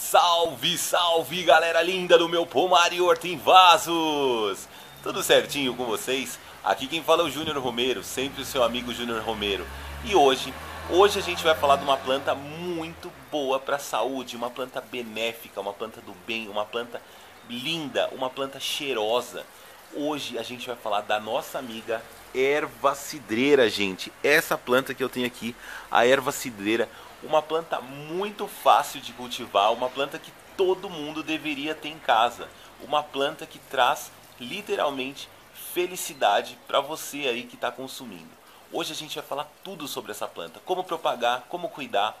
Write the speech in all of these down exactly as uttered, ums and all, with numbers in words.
Salve, salve galera linda do meu pomar e horta em vasos! Tudo certinho com vocês? Aqui quem fala é o Júnior Romero, sempre o seu amigo Júnior Romero. E hoje, hoje a gente vai falar de uma planta muito boa para a saúde, uma planta benéfica, uma planta do bem, uma planta linda, uma planta cheirosa. Hoje a gente vai falar da nossa amiga erva cidreira, gente. Essa planta que eu tenho aqui, a erva cidreira, uma planta muito fácil de cultivar, uma planta que todo mundo deveria ter em casa, uma planta que traz literalmente felicidade para você aí que está consumindo. Hoje a gente vai falar tudo sobre essa planta, como propagar, como cuidar,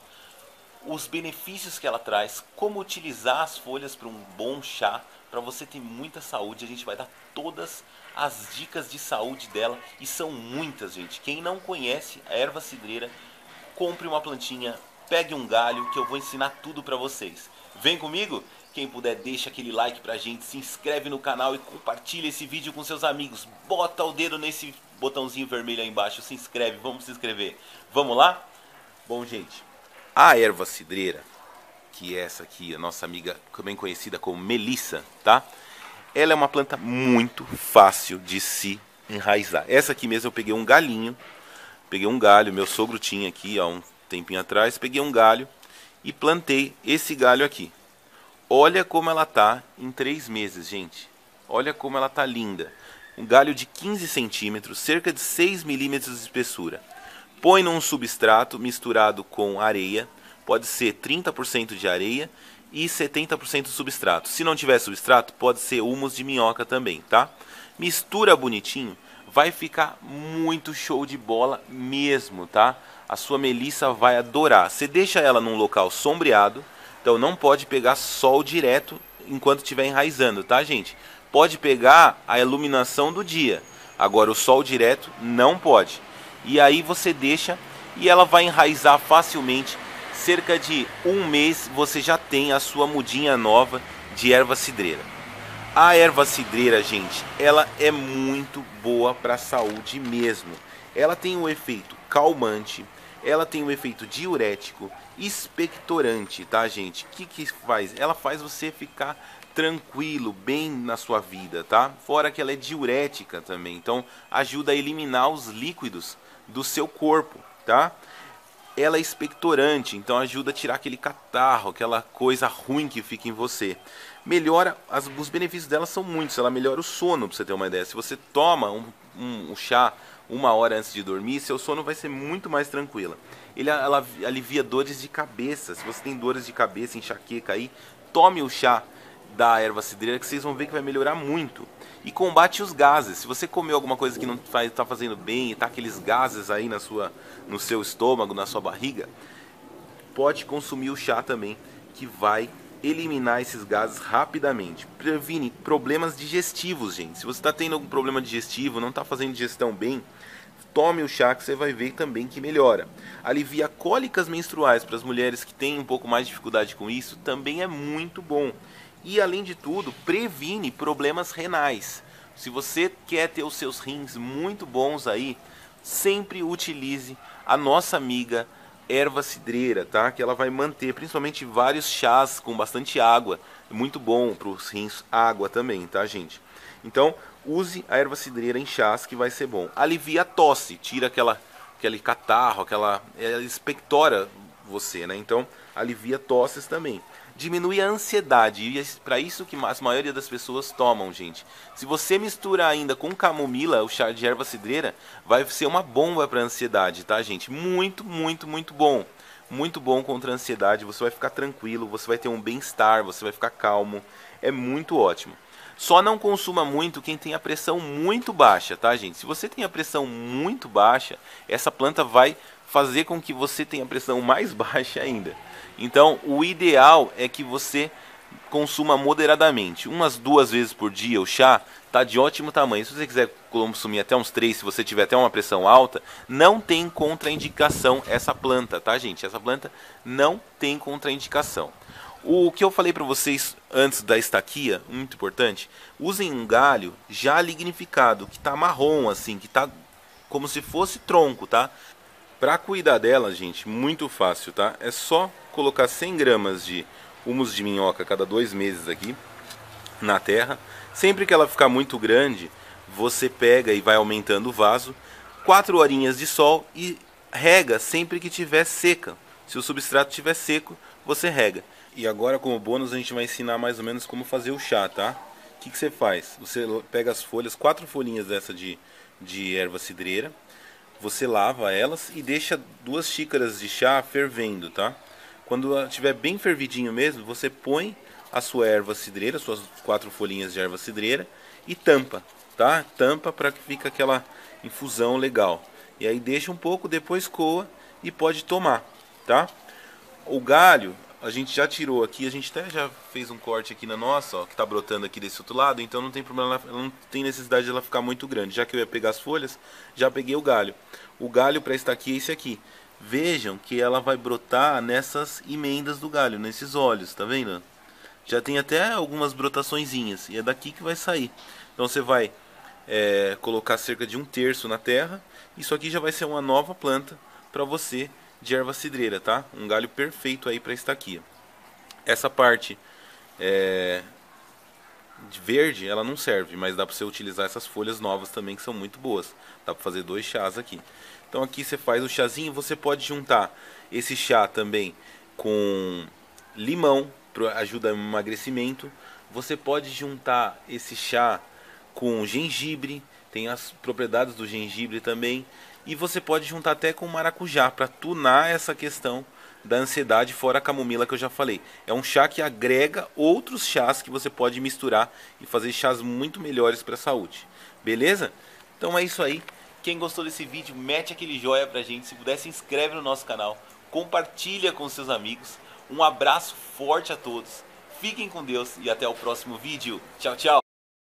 os benefícios que ela traz, como utilizar as folhas para um bom chá, para você ter muita saúde. A gente vai dar todas as dicas de saúde dela, e são muitas, gente. Quem não conhece a erva cidreira, compre uma plantinha, pegue um galho que eu vou ensinar tudo para vocês. Vem comigo? Quem puder, deixa aquele like pra gente, se inscreve no canal e compartilha esse vídeo com seus amigos. Bota o dedo nesse botãozinho vermelho aí embaixo, se inscreve, vamos se inscrever. Vamos lá? Bom, gente, a erva cidreira, que é essa aqui, a nossa amiga também conhecida como melissa, tá? Ela é uma planta muito fácil de se enraizar. Essa aqui mesmo eu peguei um galinho, peguei um galho, meu sogro tinha aqui há um tempinho atrás, peguei um galho e plantei esse galho aqui. Olha como ela tá em três meses, gente. Olha como ela tá linda. Um galho de quinze centímetros, cerca de seis milímetros de espessura. Põe num substrato misturado com areia. Pode ser trinta por cento de areia e setenta por cento de substrato. Se não tiver substrato, pode ser humus de minhoca também, tá? Mistura bonitinho. Vai ficar muito show de bola mesmo, tá? A sua melissa vai adorar. Você deixa ela num local sombreado. Então não pode pegar sol direto enquanto estiver enraizando, tá, gente? Pode pegar a iluminação do dia. Agora o sol direto não pode. E aí você deixa e ela vai enraizar facilmente. Cerca de um mês você já tem a sua mudinha nova de erva cidreira. A erva cidreira, gente, ela é muito boa para a saúde mesmo. Ela tem um efeito calmante. Ela tem um efeito diurético, expectorante, tá, gente? O que que faz? Ela faz você ficar tranquilo, bem na sua vida, tá? Fora que ela é diurética também, então ajuda a eliminar os líquidos do seu corpo, tá? Ela é expectorante, então ajuda a tirar aquele catarro, aquela coisa ruim que fica em você. Melhora, as, os benefícios dela são muitos. Ela melhora o sono, pra você ter uma ideia. Se você toma um, um, um chá uma hora antes de dormir, seu sono vai ser muito mais tranquilo. Ele ela alivia dores de cabeça. Se você tem dores de cabeça, enxaqueca aí, tome o chá da erva cidreira que vocês vão ver que vai melhorar muito. E combate os gases. Se você comeu alguma coisa que não está fazendo bem e tá aqueles gases aí na sua, no seu estômago, na sua barriga, pode consumir o chá também, que vai eliminar esses gases rapidamente. Previne problemas digestivos, gente. Se você está tendo algum problema digestivo, não está fazendo digestão bem, tome o chá que você vai ver também que melhora. Alivia cólicas menstruais para as mulheres que têm um pouco mais de dificuldade com isso, também é muito bom. E além de tudo, previne problemas renais. Se você quer ter os seus rins muito bons aí, sempre utilize a nossa amiga erva cidreira, tá? Que ela vai manter, principalmente vários chás com bastante água. Muito bom para os rins, água também, tá, gente? Então, use a erva cidreira em chás que vai ser bom. Alivia a tosse, tira aquela, aquele catarro, aquela, ela expectora você, né? Então, alivia tosses também. Diminui a ansiedade, e é para isso que a maioria das pessoas tomam, gente. Se você mistura ainda com camomila, o chá de erva cidreira, vai ser uma bomba para ansiedade, tá, gente? Muito, muito, muito bom. Muito bom contra a ansiedade, você vai ficar tranquilo, você vai ter um bem-estar, você vai ficar calmo. É muito ótimo. Só não consuma muito quem tem a pressão muito baixa, tá, gente? Se você tem a pressão muito baixa, essa planta vai fazer com que você tenha a pressão mais baixa ainda. Então, o ideal é que você consuma moderadamente. Umas duas vezes por dia o chá está de ótimo tamanho. Se você quiser consumir até uns três, se você tiver até uma pressão alta, não tem contraindicação essa planta, tá, gente? Essa planta não tem contraindicação. O que eu falei para vocês antes da estaquia, muito importante, usem um galho já lignificado, que está marrom assim, que está como se fosse tronco, tá? Para cuidar dela, gente, muito fácil, tá? É só colocar cem gramas de humus de minhoca a cada dois meses aqui na terra. Sempre que ela ficar muito grande, você pega e vai aumentando o vaso. Quatro horinhas de sol e rega sempre que tiver seca. Se o substrato estiver seco, você rega. E agora, como bônus, a gente vai ensinar mais ou menos como fazer o chá, tá? O que, que você faz? Você pega as folhas, quatro folhinhas dessa de, de erva cidreira, você lava elas e deixa duas xícaras de chá fervendo, tá? Quando estiver bem fervidinho mesmo, você põe a sua erva cidreira, suas quatro folhinhas de erva cidreira e tampa, tá? Tampa para que fique aquela infusão legal. E aí deixa um pouco, depois coa e pode tomar, tá? O galho a gente já tirou aqui, a gente até já fez um corte aqui na nossa, ó, que tá brotando aqui desse outro lado, então não tem problema, não tem necessidade de ela ficar muito grande. Já que eu ia pegar as folhas, já peguei o galho. O galho para estar aqui é esse aqui. Vejam que ela vai brotar nessas emendas do galho, nesses olhos, tá vendo? Já tem até algumas brotaçõezinhas e é daqui que vai sair. Então você vai é, colocar cerca de um terço na terra. Isso aqui já vai ser uma nova planta para você de erva cidreira, tá? Um galho perfeito aí para estar aqui. Essa parte é, de verde, ela não serve, mas dá para você utilizar essas folhas novas também, que são muito boas. Dá para fazer dois chás aqui. Então aqui você faz o chazinho, você pode juntar esse chá também com limão, ajuda no emagrecimento. Você pode juntar esse chá com gengibre, tem as propriedades do gengibre também. E você pode juntar até com maracujá para tunar essa questão da ansiedade, fora a camomila que eu já falei. É um chá que agrega outros chás que você pode misturar e fazer chás muito melhores para a saúde. Beleza? Então é isso aí. Quem gostou desse vídeo, mete aquele joinha pra gente. Se puder, se inscreve no nosso canal. Compartilha com seus amigos. Um abraço forte a todos. Fiquem com Deus e até o próximo vídeo. Tchau, tchau.